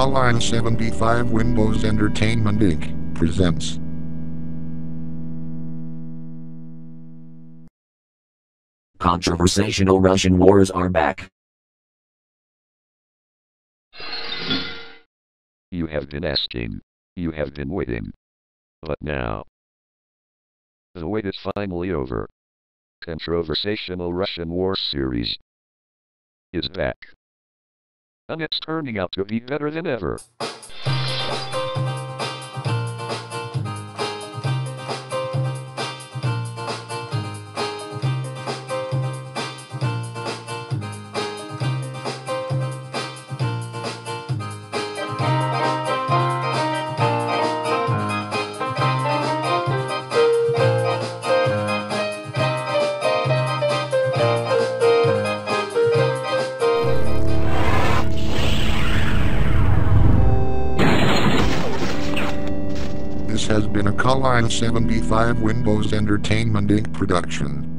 K75WYes Entertainment Inc. presents. Controversational Russian wars are back. You have been asking. You have been waiting. But now, the wait is finally over. Controversational Russian War series is back. And it's turning out to be better than ever. This has been a K75WYes Entertainment Inc. production.